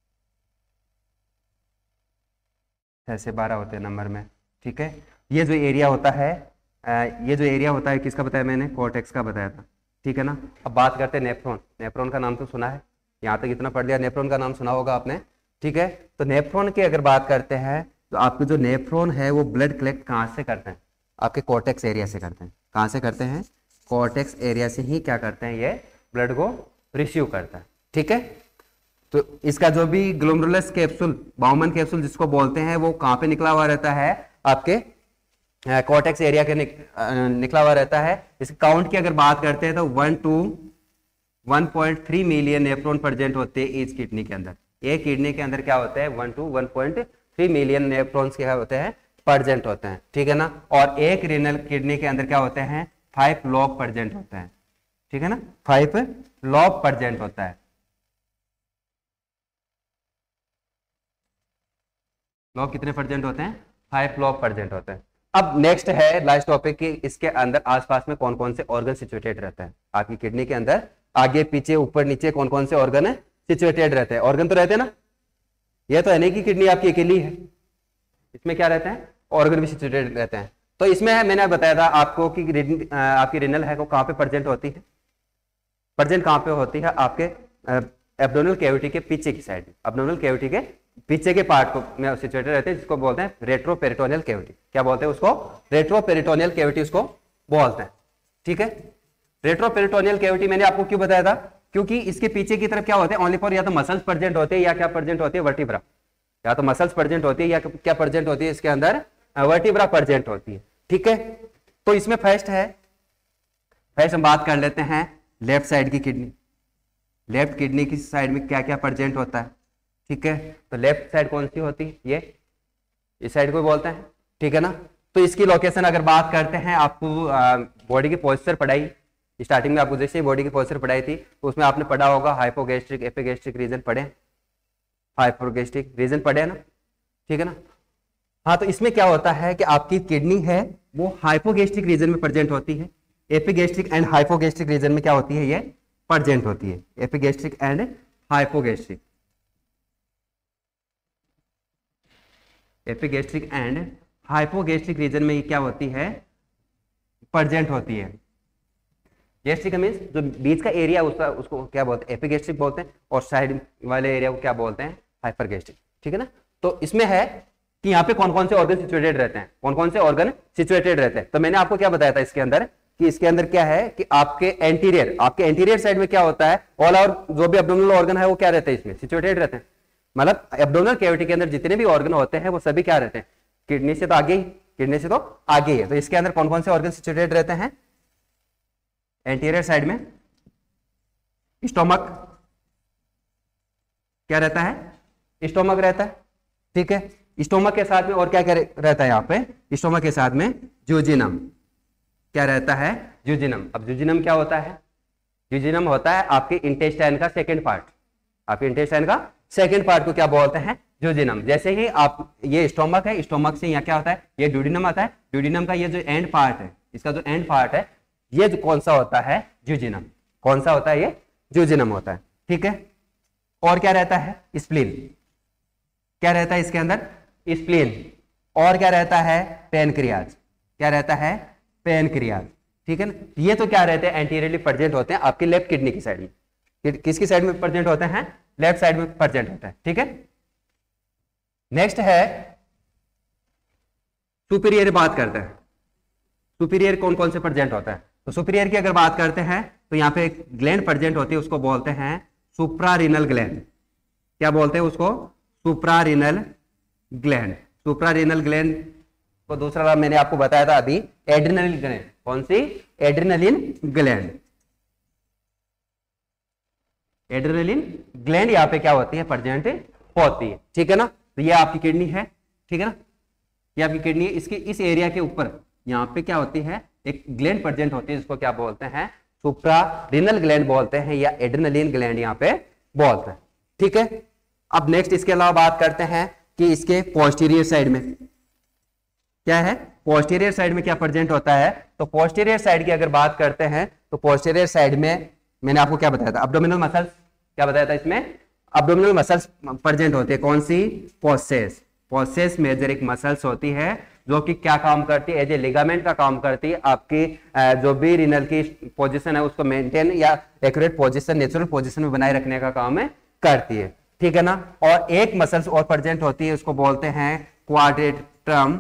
Speaker 1: छह से बारह होते हैं नंबर में, ठीक है। ये जो एरिया होता है, ये जो एरिया होता है किसका बताया मैंने, कॉर्टेक्स का बताया था, ठीक है ना। अब बात करते हैं नेफ्रॉन। नेफ्रॉन का नाम तो सुना है, यहाँ तक इतना पढ़ लिया, नेफ्रॉन का नाम सुना होगा आपने, ठीक है। तो नेफ्रॉन की अगर बात करते हैं तो आपके जो नेफ्रॉन है वो ब्लड कलेक्ट कहाँ से करते हैं, आपके कॉर्टेक्स एरिया से करते हैं। कहाँ से करते हैं, कॉर्टेक्स एरिया से ही क्या करते हैं, ये ब्लड को रिसीव करता है, ठीक है। तो इसका जो भी ग्लोमेरुलस कैप्सूल, बाउमन कैप्सूल जिसको बोलते हैं, वो कहाँ पे निकला हुआ रहता है, आपके कॉर्टेक्स एरिया के निक, निकला हुआ रहता है। इस काउंट की अगर बात करते हैं तो one to one point three million nephron present होते हैं इस किडनी के अंदर। एक किडनी के अंदर क्या होता है, one to one point three million nephrons क्या होते हैं, प्रेजेंट होते हैं, ठीक है ना। और एक रीनल किडनी के अंदर क्या होते हैं, फाइव लॉब प्रेजेंट होता है, ठीक है ना, फाइव लॉब प्रेजेंट होता है। लॉब कितने प्रेजेंट होते हैं, फाइव लॉब प्रेजेंट होते हैं। अब नेक्स्ट है लास्ट टॉपिक की, इसके अंदर आसपास में कौन कौन से ऑर्गन सिचुएटेड रहते हैं आपकी किडनी के अंदर, आगे पीछे ऊपर नीचे कौन कौन से ऑर्गन है सिचुएटेड रहते हैं। ऑर्गन तो रहते हैं ना, यह तो है नहीं कि किडनी आपकी अकेली है, इसमें क्या रहते हैं, ऑर्गन भी सिचुएटेड रहते हैं। तो इसमें मैंने बताया था आपको कि आपकी रिनल है वो कहाँ पे प्रेजेंट होती है, प्रेजेंट कहाँ पे होती है, आपके एब्डोमिनल कैविटी के पीछे की साइड, एब्डोमिनल कैविटी के पीछे के पार्ट को में सिचुएटेड रहते हैं, जिसको बोलते हैं रेट्रोपेरिटोनियल कैविटी। क्या बोलते हैं उसको, रेट्रोपेरिटोनियल कैविटी उसको बोलते हैं, ठीक है। रेट्रोपेरिटोनियल कैविटी मैंने आपको क्यों बताया था क्योंकि इसके पीछे की तरफ क्या होते हैं, ओनली फॉर या तो मसल्स प्रेजेंट होते हैं या क्या प्रेजेंट होती है, वर्टिब्रा, या तो मसल्स प्रेजेंट होती है या क्या प्रेजेंट होती है इसके अंदर, वर्टिब्रा प्रेजेंट होती है। ठीक है, तो इसमें फर्स्ट है, फर्स्ट हम बात कर लेते हैं लेफ्ट साइड की किडनी। लेफ्ट किडनी की साइड में क्या क्या प्रेजेंट होता है। ठीक है, तो लेफ्ट साइड कौन सी होती है, ये इस साइड को बोलते हैं। ठीक है ना, तो इसकी लोकेशन अगर बात करते हैं, आपको बॉडी की पोस्चर पढ़ाई स्टार्टिंग में, आपको जैसे बॉडी की पोस्चर पढ़ाई थी तो उसमें आपने पढ़ा होगा हाइपोगैस्ट्रिक एपिगैस्ट्रिक रीजन पढ़े, हाइपोगैस्ट्रिक रीजन पढ़े ना। ठीक है ना, हाँ, तो इसमें क्या होता है कि आपकी किडनी है वो हाइपोगैस्ट्रिक रीजन में प्रेजेंट होती है, एपिगैस्ट्रिक एंड हाइपोगैस्ट्रिक रीजन में क्या होती है, ये प्रेजेंट होती है, epigastric and hypogastric, epigastric and hypogastric region में ये क्या होती है, प्रेजेंट होती है। गैस्ट्रिक मींस जो बीच का एरिया उसका उसको क्या बोलते हैं, एपिगैस्ट्रिक बोलते हैं, और साइड वाले एरिया को क्या बोलते हैं, हाइपरगैस्ट्रिक। ठीक है ना, तो इसमें है कि यहाँ पे कौन कौन से ऑर्गन सिचुएटेड रहते हैं, कौन कौन से ऑर्गन सिचुएटेड रहते हैं। तो मैंने आपको क्या बताया था इसके अंदर कि इसके अंदर क्या है कि आपके एंटीरियर, आपके एंटीरियर साइड में क्या होता है, ऑल और जो भी एब्डोमिनल ऑर्गन है वो क्या रहते हैं, इसमें सिचुएटेड रहते हैं। मतलब एब्डोमिनल कैविटी के अंदर जितने भी ऑर्गन होते हैं वो सभी क्या रहते हैं, किडनी से तो आगे ही, किडनी से तो आगे ही है। तो इसके अंदर कौन कौन से ऑर्गन सिचुएटेड रहते हैं, एंटीरियर साइड में स्टोमक क्या रहता है, स्टोमक रहता है। ठीक है, स्टोमक के साथ में और क्या क्या रहता है, यहाँ पे स्टोमक के साथ में जूजिनम क्या रहता है, जूजिनम। अब जूजिनम क्या होता है, जूजिनम होता है आपके इंटेस्टाइन का सेकंड पार्ट, आपके इंटेस्टाइन का सेकंड पार्ट को क्या बोलते हैं, जूजिनम। जैसे ही आप, ये स्टोमक है, स्टोमक से यहाँ क्या होता है, ये ड्यूडिनम आता है, ड्यूडिनम का ये जो एंड पार्ट है, इसका जो एंड पार्ट है, ये जो कौन सा होता है, जूजिनम। कौन सा होता है, ये जूजिनम होता है। ठीक है, और क्या रहता है, स्प्लीन क्या रहता है इसके अंदर, स्प्लीन, और क्या रहता है, पेनक्रियाज क्या रहता है, पेनक्रियाज। ठीक है ना, ये तो क्या रहते हैं, एंटीरियरली प्रेजेंट होते हैं आपकी लेफ्ट किडनी की साइड में। किसकी साइड में प्रेजेंट होते हैं, लेफ्ट साइड में प्रेजेंट होता है। ठीक है, नेक्स्ट है सुपीरियर, बात करते हैं सुपीरियर कौन कौन से प्रेजेंट होता है। तो सुपीरियर की अगर बात करते हैं तो यहाँ पे एक ग्लैंड प्रेजेंट होती है, उसको बोलते हैं सुप्रारीनल ग्लैंड। क्या बोलते हैं उसको, सुप्रारीनल ग्लैंड। सुप्रारीनल ग्लैंड को दूसरा नाम मैंने आपको बताया था अभी, एड्रिनलिन ग्लैंड। कौन सी, एड्रिनलिन ग्लैंड। एड्रिनलिन ग्लैंड यहाँ पे क्या होती है, प्रेजेंट होती है। ठीक है ना, तो ये आपकी किडनी है। ठीक है ना, ये आपकी किडनी है, इसकी इस एरिया के ऊपर यहाँ पे क्या होती है, एक ग्लैंड प्रेजेंट होती है, जिसको क्या बोलते हैं, सुप्रारीनल ग्लैंड बोलते हैं या एड्रिनलिन ग्लैंड यहाँ पे बोलते हैं। ठीक है, अब नेक्स्ट इसके अलावा बात करते हैं कि इसके पोस्टीरियर साइड में क्या है, पोस्टीरियर साइड में क्या प्रेजेंट होता है। तो पोस्टीरियर साइड की अगर बात करते हैं तो पोस्टीरियर साइड में मैंने आपको क्या बताया था, अब्डोमिनल मसल्स, क्या बताया था इसमें, अब्डोमिनल मसल्स प्रेजेंट होती है। कौन सी, पोस्सेस। पोस्सेस मेजर एक मसल्स होती है जो कि क्या काम करती है, एज ए लिगामेंट का काम करती है, आपकी जो भी रिनल की पोजीशन है उसको मेंटेन या एक्यूरेट पोजीशन, नेचुरल पोजीशन में बनाए रखने का काम है करती है। ठीक है ना, और एक मसल्स और प्रेजेंट होती है, उसको बोलते हैं क्वाड्रेट्रम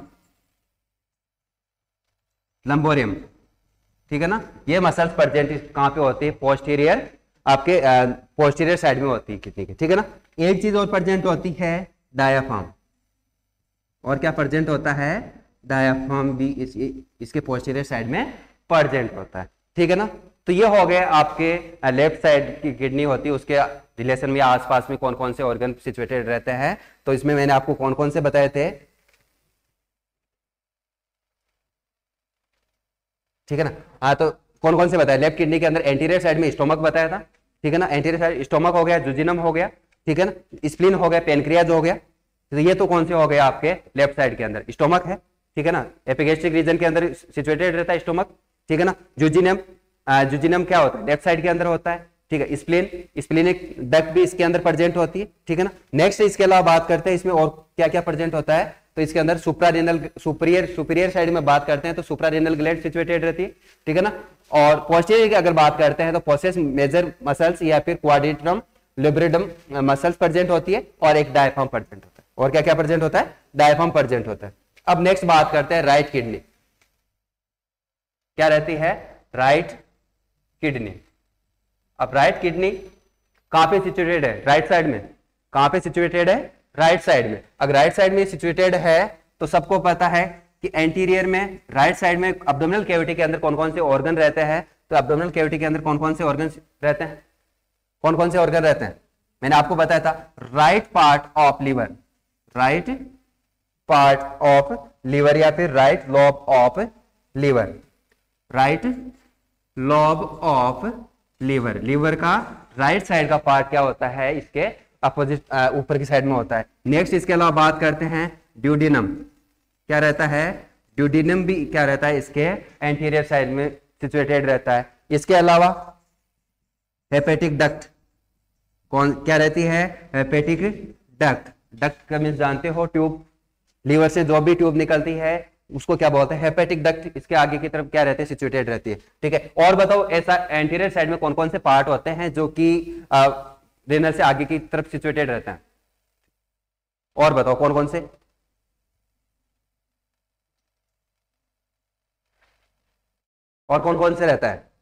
Speaker 1: लंबोरियम। ठीक है ना, ये मसल्स प्रेजेंट कहां पे होती है, पोस्टीरियर, आपके पोस्टीरियर साइड में होती है किडनी के। ठीक है ना, एक चीज और प्रेजेंट होती है, डायाफ्राम। और क्या प्रेजेंट होता है, डायाफ्राम भी इस, इसके पोस्टीरियर साइड में प्रेजेंट होता है। ठीक है ना, तो ये हो गए आपके लेफ्ट साइड की किडनी होती है, उसके रिलेशन में आसपास में कौन कौन से ऑर्गन सिचुएटेड रहते हैं। तो इसमें मैंने आपको कौन कौन से बताए थे। ठीक है ना, हाँ, तो कौन कौन से बताए, लेफ्ट किडनी के अंदर एंटीरियर साइड में स्टोमक बताया था। ठीक है ना, एंटीरियर साइड स्टोमक हो गया, जुजिनम हो गया। ठीक है ना, स्प्लीन हो गया, पेनक्रियाज हो गया। तो ये तो कौन से हो गए आपके लेफ्ट साइड के अंदर, स्टोमक है। ठीक है ना, एपिगैस्ट्रिक रीजन के अंदर सिचुएटेड रहता है स्टोमक। ठीक है ना, जुजिनम, जुजिनम क्या होता है, लेफ्ट साइड के अंदर होता है। ठीक है, स्प्लीन, स्प्लीनिक डक्ट भी इसके अंदर प्रेजेंट होती है। ठीक है ना, नेक्स्ट इसके अलावा बात करते हैं इसमें और क्या क्या प्रेजेंट होता है। तो इसके अंदर सुप्रारीनल, सुपीरियर सुपीरियर साइड में बात करते हैं तो सुप्रारीनल ग्लैंड सिचुएटेड रहती है। ठीक है ना, और पोस्टीरियर की अगर बात करते हैं तो पोस्टेस मेजर मसल्स या फिर क्वाड्रिट्रम लिब्रिडम मसल्स प्रेजेंट होती है, और एक डायफ्राम प्रेजेंट होता है। और क्या क्या प्रेजेंट होता है, डायफ्राम प्रेजेंट होता है। अब नेक्स्ट बात करते हैं राइट किडनी, क्या रहती है, राइट किडनी। अब राइट किडनी कहां पे सिचुएटेड है? राइट साइड में। कहां पे सिचुएटेड है? राइट साइड में। अगर राइट साइड में सिचुएटेड है तो सबको पता है कि एंटीरियर में राइट साइड में अब्डोमिनल कैविटी के अंदर कौन कौन से ऑर्गन रहते हैं? तो अब्डोमिनल कैविटी के अंदर कौन कौन से ऑर्गन रहते हैं? कौन कौन से ऑर्गन रहते हैं? मैंने आपको बताया था, right part of liver, right part of liver या फिर right lobe of liver, right lobe of liver. Liver का राइट साइड का पार्ट क्या होता है? इसके अपोजिट ऊपर की साइड में होता है। नेक्स्ट इसके अलावा बात करते हैं ड्यूडिनम। क्या रहता है? ड्यूडिनम भी क्या रहता है? इसके एंटीरियर साइड में सिचुएटेड रहता है। इसके अलावा हेपेटिक डक्ट कौन क्या रहती है? Hepatic duct. डक्ट का मीन्स जानते हो, ट्यूब। लीवर से जो भी ट्यूब निकलती है उसको क्या बोलते हैं? Hepatic duct. इसके आगे की तरफ क्या रहते हैं? सिचुएटेड रहती है। ठीक है, और बताओ ऐसा एंटीरियर साइड में कौन कौन से पार्ट होते हैं जो कि रेनल से आगे की तरफ सिचुएटेड रहते हैं? और बताओ कौन कौन से? और कौन कौन से रहता है?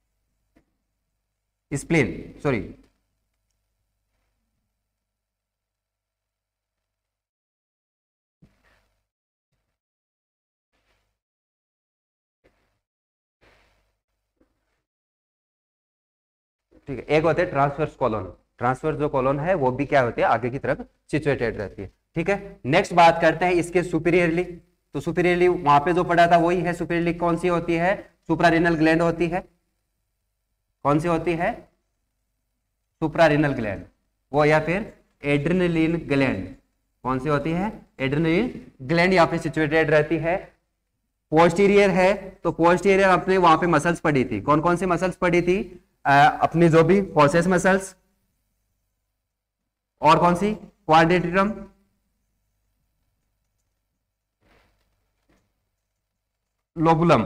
Speaker 1: स्प्लीन, सॉरी, ठीक है, एक होते हैं ट्रांसवर्स कॉलोन। ट्रांसवर्स जो कॉलोन है वो भी क्या होती है? आगे की तरफ सिचुएटेड रहती है। ठीक है, नेक्स्ट बात करते हैं इसके सुपीरियरली। तो सुपीरियरली वहां पे जो पढ़ा था वही है। सुपीरियरली कौन सी होती है? सुप्रारेनल ग्लैंड होती है। कौन सी होती है? सुप्रारेनल ग्लैंड, वो या फिर एड्रेनलिन ग्लैंड। कौन सी होती है? एड्रेनलिन ग्लैंड यहाँ पे सिचुएटेड रहती है। पोस्टीरियर है तो पोस्टीरियर अपने वहां पे मसल्स पड़ी थी। कौन कौन सी मसल्स पड़ी थी? आ, अपनी जो भी फोर्सेस मसल्स, और कौन सी? क्वाड्रिटेरम, लोबुलम।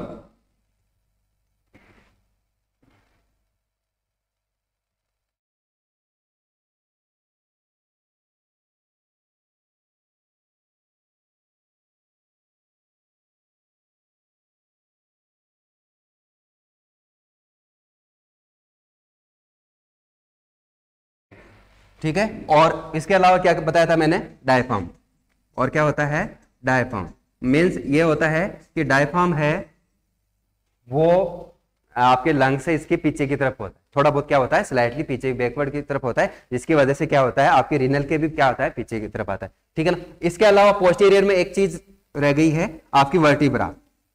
Speaker 1: ठीक है, और इसके अलावा क्या बताया था मैंने? डायफ्राम। और क्या होता है? डायफ्राम मीन्स ये होता है कि डायफ्राम है वो आपके लंग से इसके पीछे की तरफ होता है, थोड़ा बहुत क्या होता है? स्लाइटली पीछे बैकवर्ड की तरफ होता है, जिसकी वजह से क्या होता है? आपके रिनल के भी क्या होता है? पीछे की तरफ आता है। ठीक है ना। इसके अलावा पोस्टीरियर में एक चीज रह गई है आपकी, वर्टिब्रा।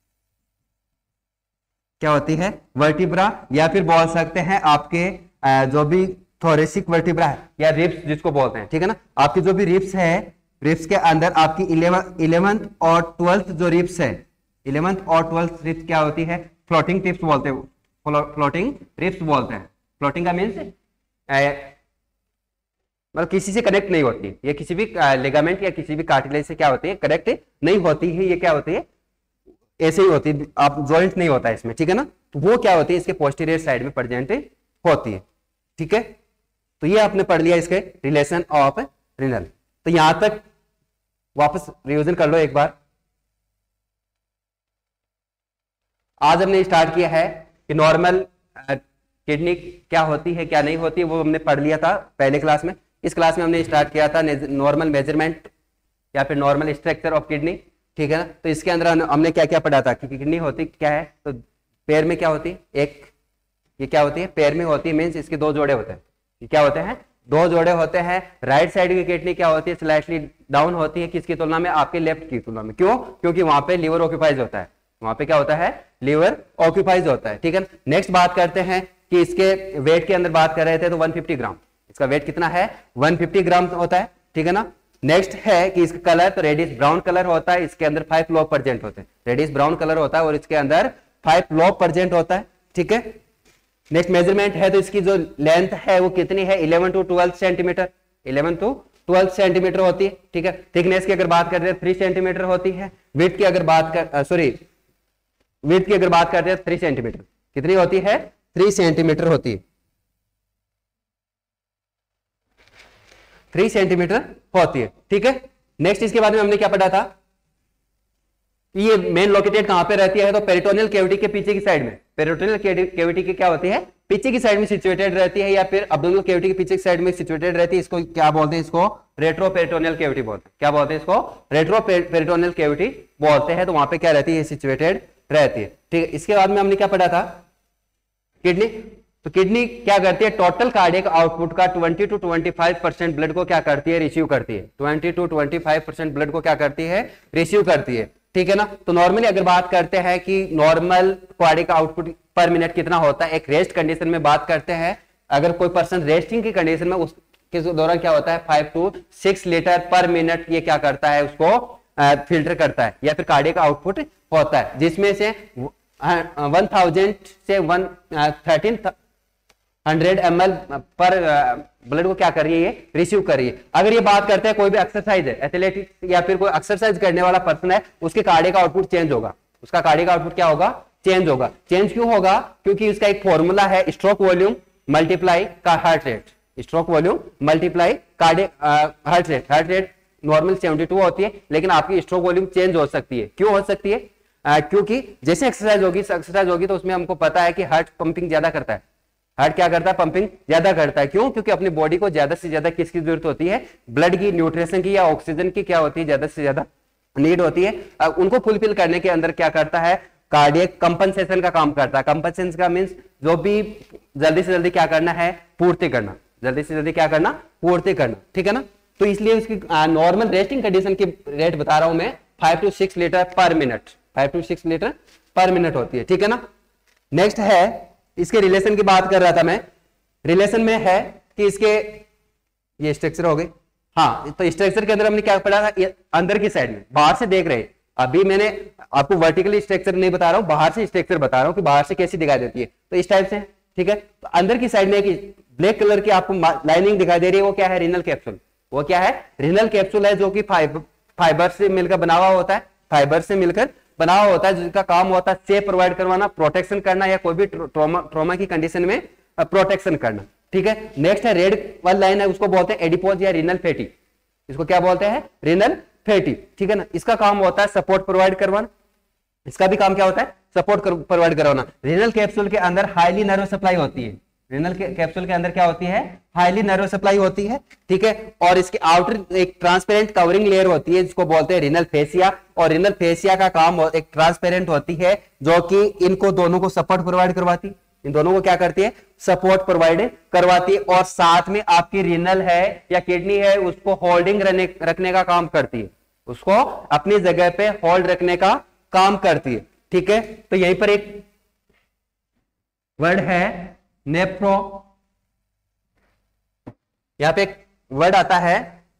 Speaker 1: क्या होती है? वर्टिब्रा, या फिर बोल सकते हैं आपके जो भी थोरेसिक वर्टिब्रा है या रिब्स जिसको बोलते हैं। ठीक है ना, आपकी जो भी रिब्स है, रिब्स के अंदर आपकी इलेवेंथ और ट्वेल्थ जो रिब्स है, इलेवेंथ और ट्वेल्थ रिब्स क्या होती है? फ्लोटिंग टिप्स बोलते हैं, फ्लोटिंग रिब्स बोलते हैं। फ्लोटिंग का मीन्स मतलब किसी से कनेक्ट नहीं होती, ये किसी भी लिगामेंट या किसी भी कार्टिलेज से क्या होती है? कनेक्ट नहीं होती है। ये क्या होती है? ऐसे ही होती है, आप जॉइंट नहीं होता है इसमें। ठीक है ना, तो वो क्या होती है? इसके पोस्टीरियर साइड में प्रेजेंट होती है। ठीक है, तो ये आपने पढ़ लिया इसके रिलेशन ऑफ रिनल। तो यहां तक वापस रिवीजन कर लो एक बार। आज हमने स्टार्ट किया है कि नॉर्मल किडनी क्या होती है क्या नहीं होती है, वो हमने पढ़ लिया था पहले क्लास में। इस क्लास में हमने स्टार्ट किया था नॉर्मल मेजरमेंट या फिर नॉर्मल स्ट्रक्चर ऑफ किडनी। ठीक है ना, तो इसके अंदर हमने क्या क्या पढ़ा था कि किडनी होती क्या है? तो पैर में क्या होती है? एक, ये क्या होती है? पैर में होती है, मीन्स इसके दो जोड़े होते हैं। ये क्या होते हैं? दो जोड़े होते हैं। राइट साइड की किडनी क्या होती है? स्लाइटली डाउन होती है, किसकी तुलना में? आपके लेफ्ट की तुलना में। क्यों? क्योंकि वहां पे लीवर ऑक्यूपाइज होता है, वहां पे क्या होता है? लीवर ऑक्यूपाइज होता है। ठीक है, नेक्स्ट बात करते हैं कि इसके वेट के अंदर बात कर रहे थे तो एक सौ पचास ग्राम, इसका वेट कितना है? एक सौ पचास ग्राम होता है। ठीक है ना, नेक्स्ट है कि इसका कलर तो रेडिश ब्राउन कलर होता है, इसके अंदर फाइव लोब प्रेजेंट होते हैं। रेडिश ब्राउन कलर होता है और इसके अंदर फाइव लोब प्रेजेंट होता है। ठीक है, नेक्स्ट मेजरमेंट है तो इसकी जो लेंथ है वो कितनी है? Eleven to twelve centimetre, eleven to twelve centimetre होती है। ठीक है, थिकनेस की अगर बात करते हैं थ्री सेंटीमीटर होती है। विड्थ की अगर बात कर सॉरी विड्थ की अगर बात करते हैं थ्री सेंटीमीटर, कितनी होती है? थ्री सेंटीमीटर होती है, थ्री सेंटीमीटर होती है। ठीक है, नेक्स्ट इसके बाद में हमने क्या पढ़ा था? ये मेन लोकेटेड कहां पे रहती है? तो पेरिटोनियल कैविटी के पीछे की साइड में। पेरिटोनियल कैविटी की क्या होती है? पीछे की साइड में सिचुएटेड रहती है या फिर अब्डोमिनल कैविटी के पीछे की साइड में सिचुएटेड रहती है, इसको क्या बोलते हैं? इसको रेट्रोपेरिटोनियल कैविटी बोलते हैं। क्या बोलते हैं इसको? रेट्रोपेरिटोनियल कैविटी बोलते हैं। तो वहां पे क्या रहती है? सिचुएटेड रहती है। ठीक है, इसके बाद में हमने क्या पढ़ा था? किडनी। तो किडनी क्या करती है? टोटल कार्डियक आउटपुट का twenty to twenty five percent blood को क्या करती है? रिसीव करती है। Twenty to twenty five percent blood को क्या करती है? रिसीव करती है। ठीक है ना। तो नॉर्मली अगर बात करते हैं कि normal cardiac output per minute कितना होता है, एक रेस्ट कंडीशन में बात करते हैं, अगर कोई पर्सन रेस्टिंग की कंडीशन में उसके दौरान क्या होता है? Five to six litre per minute ये क्या करता है? उसको फिल्टर करता है या फिर कार्डियक आउटपुट होता है, जिसमें से वन थाउजेंड से one thirteen hundred M L पर ब्लड को क्या कर रही है? रिसीव कर रही है। अगर ये बात करते हैं कोई भी एक्सरसाइज है, एथलेटिक्स या फिर कोई एक्सरसाइज करने वाला पर्सन है, उसके कार्डियक आउटपुट चेंज होगा। उसका कार्डियक आउटपुट क्या होगा? चेंज होगा। चेंज क्यों होगा? क्योंकि इसका एक फॉर्मूला है, स्ट्रोक वॉल्यूम मल्टीप्लाई का heart rate. Stroke volume multiply cardiac heart rate. Heart rate normal seventy two होती है, लेकिन आपकी स्ट्रोक वॉल्यूम चेंज हो सकती है। क्यों हो सकती है? आ, क्योंकि जैसे एक्सरसाइज होगी एक्सरसाइज होगी तो उसमें हमको पता है कि हार्ट पंपिंग ज्यादा करता है। हार्ट क्या करता है? पंपिंग ज्यादा करता है। क्यों? क्योंकि अपनी बॉडी को ज्यादा से ज्यादा किसकी जरूरत होती है? ब्लड की, न्यूट्रिशन की या ऑक्सीजन की क्या होती है? ज्यादा से ज्यादा नीड होती है। अब उनको फुलफिल करने के अंदर क्या करता है? कार्डियक कंपनसेशन का काम करता है। कंपनसेशन का मींस जो भी जल्दी से जल्दी क्या करना है? पूर्ति करना। जल्दी से जल्दी क्या करना? पूर्ति करना। ठीक है ना। तो इसलिए उसकी नॉर्मल रेस्टिंग कंडीशन की रेट बता रहा हूं मैं, five to six litre per minute. Five to six litre per minute होती है। ठीक है ना। नेक्स्ट है, इसके रिलेशन की बात कर रहा था मैं। रिलेशन में है कि इसके ये स्ट्रक्चर हो गई। हाँ, तो स्ट्रक्चर के अंदर हमने क्या पढ़ा था? ये अंदर की साइड में, बाहर से देख रहे हैं। अभी मैंने आपको वर्टिकली स्ट्रक्चर नहीं बता रहा हूं, बाहर से स्ट्रक्चर बता रहा हूं कि बाहर से कैसी दिखाई देती है। तो इस टाइप से, ठीक है। तो अंदर की साइड में एक ब्लैक कलर की आपको लाइनिंग दिखाई दे रही है, वो क्या है? Renal capsule. वो क्या है? रीनल कैप्सूल है, जो कि फाइबर फाइबर से मिलकर बना हुआ होता है। फाइबर से मिलकर बना हुआ होता है, जिसका काम होता है सेफ प्रोवाइड करवाना, प्रोटेक्शन करना या कोई भी ट्रॉमा ट्रॉमा की कंडीशन में प्रोटेक्शन करना। ठीक है। नेक्स्ट है रेड वाली लाइन है, उसको बोलते हैं एडिपोज या रीनल फैटी। इसको क्या बोलते हैं? Renal fatty. ठीक है ना। इसका काम होता है सपोर्ट प्रोवाइड करवाना। इसका भी काम क्या होता है? सपोर्ट प्रोवाइड करवाना। रीनल कैप्सूल के अंदर हाईली नर्व सप्लाई होती है। रीनल कैप्सूल के अंदर क्या होती है? हाईली नर्व सप्लाई होती है। ठीक है। और इसके आउटर एक ट्रांसपेरेंट कवरिंग लेयर होती है, जिसको बोलते हैं रीनल फेसिया। और रीनल फेसिया का काम एक ट्रांसपेरेंट होती है, जो कि इनको दोनों को सपोर्ट प्रोवाइड करवाती है। इन दोनों को क्या करती है? सपोर्ट प्रोवाइड करवाती है। और साथ में आपकी रीनल है या किडनी है, उसको होल्डिंग रखने का काम करती है। उसको अपनी जगह पे होल्ड रखने का काम करती है। ठीक है। तो यहीं पर एक वर्ड है नेफ्रो, यहां पे एक वर्ड आता है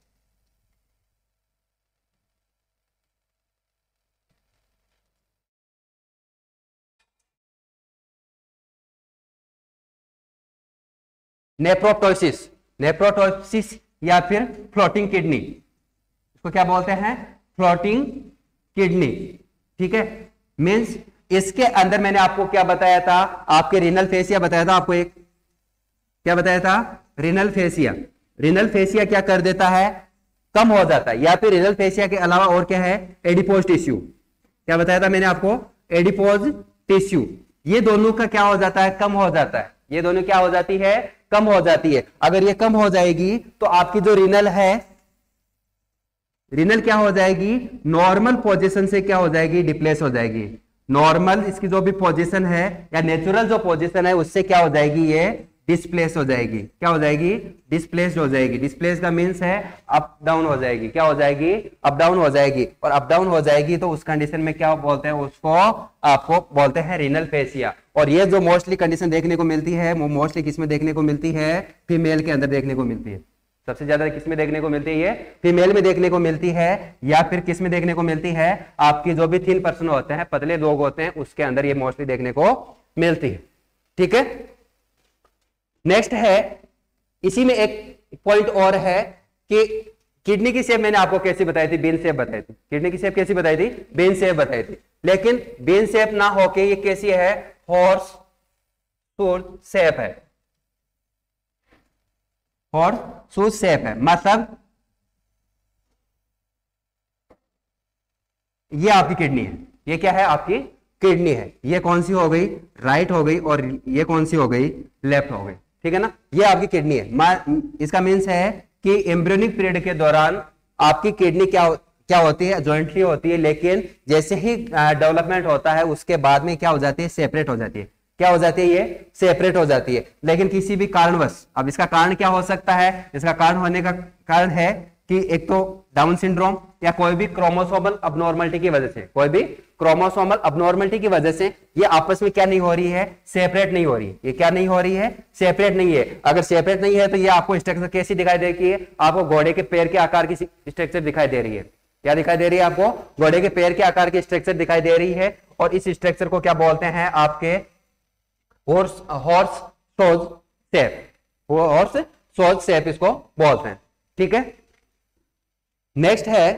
Speaker 1: नेफ्रोटोसिस। नेफ्रोटोसिस या फिर फ्लोटिंग किडनी, इसको क्या बोलते हैं? Floating kidney. ठीक है। मींस इसके अंदर मैंने आपको क्या बताया था? आपके रीनल फेसिया बताया था आपको। एक क्या बताया था? Renal fascia. रीनल फेसिया क्या कर देता है? कम हो जाता है। या फिर रीनल फेसिया के अलावा और क्या है? Adipose tissue. क्या बताया था मैंने आपको? Adipose tissue. ये दोनों का क्या हो जाता है? कम हो जाता है। ये दोनों क्या हो जाती है? कम हो जाती है। अगर ये कम हो जाएगी तो आपकी जो रीनल है, रीनल क्या हो जाएगी? नॉर्मल पोजीशन से क्या हो जाएगी? डिप्लेस हो जाएगी। नॉर्मल इसकी जो भी पोजीशन है या नेचुरल जो पोजीशन है, उससे क्या हो जाएगी? ये डिस्प्लेस हो जाएगी। क्या हो जाएगी? डिस्प्लेस हो जाएगी। डिस्प्लेस का मीन्स है अप डाउन हो जाएगी। क्या हो जाएगी? अप डाउन हो जाएगी। और अप डाउन हो जाएगी तो उस कंडीशन में क्या बोलते हैं? उसको आपको बोलते हैं रीनल फेसिया। और ये जो मोस्टली कंडीशन देखने को मिलती है, वो मोस्टली किसमें देखने को मिलती है? फीमेल के अंदर देखने को मिलती है। सबसे ज्यादा किसमें देखने को मिलती है? ये फीमेल में देखने को मिलती है। या फिर किसमें देखने को मिलती है? आपकी जो भी थिन पर्सन होते हैं, पतले लोग होते हैं, उसके अंदर ये मोस्टली देखने को मिलती है। ठीक है। नेक्स्ट है, इसी में एक पॉइंट और है कि किडनी की शेप मैंने आपको कैसी बताई थी? बीन शेप बताई थी। किडनी की शेप कैसी बताई थी? बीन शेप बताई थी। लेकिन बीन शेप ना होके ये कैसी है? हॉर्स शूज शेप है। हॉर्स शूज शेप है। मतलब ये आपकी किडनी है। ये क्या है? आपकी किडनी है। ये कौन सी हो गई, राइट हो गई, और ये कौन सी हो गई, लेफ्ट हो गई, ठीक है ना। ये आपकी किडनी है। इसका मीन्स है कि एम्ब्रियोनिक पीरियड के दौरान आपकी किडनी क्या क्या होती है, जॉइंटली होती है, लेकिन जैसे ही डेवलपमेंट होता है उसके बाद में क्या हो जाती है, सेपरेट हो जाती है। क्या हो जाती है, ये सेपरेट हो जाती है। लेकिन किसी भी कारणवश, अब इसका कारण क्या हो सकता है, इसका कारण होने का कारण है कि एक तो डाउन सिंड्रोम या कोई भी क्रोमोसोमल अबनॉर्मलिटी की वजह से, कोई भी क्रोमोसोमल अबनॉर्मलिटी की वजह से ये आपस में क्या नहीं हो रही है, सेपरेट नहीं हो रही है। ये क्या नहीं हो रही है, सेपरेट नहीं है। अगर सेपरेट नहीं है तो ये आपको स्ट्रक्चर कैसी दिखाई देती है, आपको घोड़े के पैर के आकार की स्ट्रक्चर दिखाई दे रही है। क्या दिखाई दे रही है आपको, घोड़े के पैर के आकार की स्ट्रक्चर दिखाई दे रही है। और इस स्ट्रक्चर को क्या बोलते हैं, आपके horse horse shoes shape, horse shoes shape इसको बोलते हैं, ठीक है। नेक्स्ट है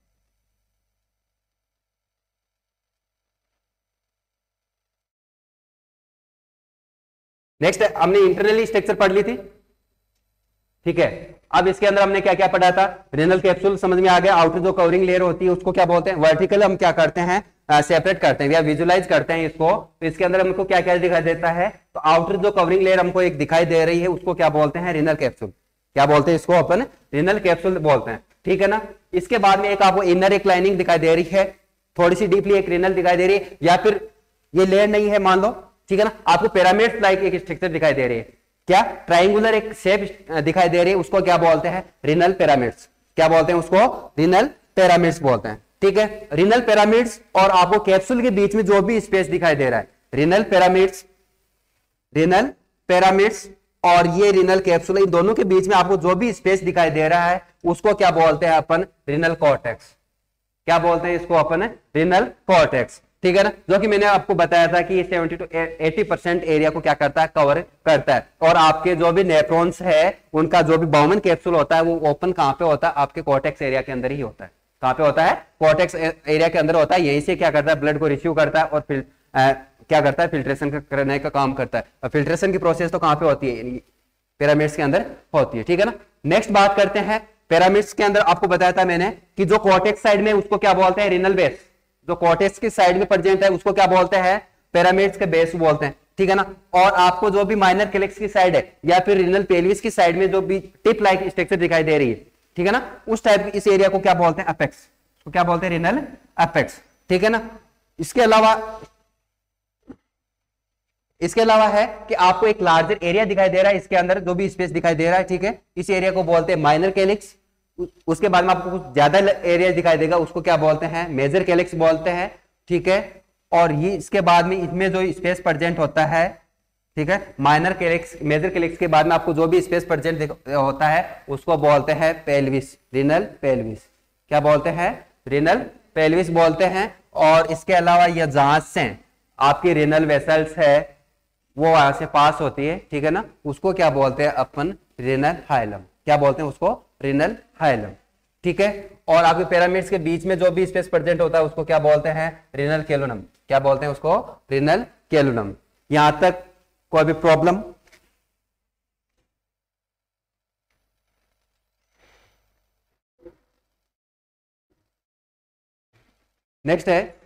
Speaker 1: नेक्स्ट है हमने इंटरनली स्ट्रक्चर पढ़ ली थी, ठीक है। अब इसके अंदर हमने क्या क्या पढ़ा था, रेनल कैप्सूल समझ में आ गया। आउटर जो कवरिंग लेयर होती है उसको क्या बोलते हैं, वर्टिकल हम क्या करते हैं, सेपरेट uh, करते हैं या विजुलाइज करते हैं इसको। तो इसके अंदर हमको क्या क्या दिखाई देता है, तो आउटर जो कवरिंग लेयर हमको एक दिखाई दे रही है उसको क्या बोलते हैं, रेनल कैप्सूल। क्या बोलते हैं इसको अपन, रेनल कैप्सूल बोलते हैं, ठीक है ना। इसके बाद में एक आपको इनर एक लाइनिंग दिखाई दे रही है, थोड़ी सी डीपली एक रेनल दिखाई दे रही है, या फिर ये लेयर नहीं है मान लो, ठीक है ना। आपको पिरामिड लाइक एक स्ट्रक्चर दिखाई दे रही है, क्या ट्राइंगुलर एक शेप दिखाई दे रही है, उसको क्या बोलते हैं, रिनल पिरामिड्स। क्या बोलते हैं उसको, रिनल पिरामिड्स बोलते हैं, ठीक है। रिनल पिरामिड्स और आपको कैप्सूल के बीच में जो भी स्पेस दिखाई दे रहा है, रिनल पिरामिड्स, रिनल पिरामिड्स और ये रिनल कैप्सूल, इन दोनों के बीच में आपको जो भी स्पेस दिखाई दे रहा है उसको क्या बोलते हैं अपन, रिनल कॉर्टेक्स। क्या बोलते हैं इसको अपन, रिनल कॉर्टेक्स, ठीक है ना। जो कि मैंने आपको बताया था कि seventy to eighty percent area को क्या करता है, कवर करता है। और आपके जो भी नेफ्रॉन्स है उनका जो भी बाउमन कैप्सूल होता है वो ओपन कहां पे होता है, आपके कॉर्टेक्स एरिया के अंदर ही होता है। कहां पे होता है, कॉर्टेक्स एरिया के अंदर होता है। यहीं से क्या करता है, ब्लड को रिसीव करता है और फिर आ, क्या करता है, फिल्ट्रेशन करने का काम करता है। और फिल्ट्रेशन की प्रोसेस तो कहां पे होती है, पिरामिड्स के अंदर होती है, ठीक है ना। नेक्स्ट बात करते हैं, पिरामिड्स के अंदर आपको बताया था मैंने कि जो कॉर्टेक्स साइड में उसको क्या बोलते हैं, रिनल बेस। जो कॉर्टेक्स की साइड में प्रेजेंट है उसको क्या बोलते हैं, पिरामिड्स के बेस बोलते हैं, ठीक है ना। और आपको जो भी माइनर कैलिक्स की साइड है या फिर रिनल पेल्विस की साइड में जो भी टिप लाइक स्ट्रक्चर दिखाई दे रही है, ठीक है ना, उस टाइप इस एरिया को क्या बोलते हैं, अपेक्स। तो क्या बोलते हैं, रिनल अपेक्स, ठीक है ना। इसके अलावा इसके अलावा है कि आपको एक लार्जर एरिया दिखाई दे रहा है, इसके अंदर जो भी स्पेस दिखाई दे रहा है, ठीक है, इस एरिया को बोलते हैं माइनर कैलिक्स। उसके बाद में आपको कुछ ज्यादा एरिया दिखाई देगा उसको क्या बोलते हैं, मेजर कैलिक्स बोलते हैं, ठीक है। और ये इसके बाद में इसमें जो स्पेस प्रेजेंट होता है, ठीक है, माइनर कैलिक्स मेजर कैलिक्स के बाद में आपको जो भी स्पेस प्रेजेंट होता है उसको बोलते हैं पेल्विस, रिनल पेल्विस। क्या बोलते हैं, रिनल पेल्विस बोलते हैं। और इसके अलावा यह जहां से आपकी रिनल वेसल्स है वो वहां से पास होती है, ठीक है ना, उसको क्या बोलते हैं अपन, रिनल हाइलम। क्या बोलते हैं उसको, रिनल हाइलम, ठीक है। और आपके पिरामिड्स के बीच में जो भी स्पेस प्रेजेंट होता है उसको क्या बोलते हैं, रिनल केलुनम। क्या बोलते हैं उसको, रिनल केलुनम। यहां तक कोई भी प्रॉब्लम? नेक्स्ट है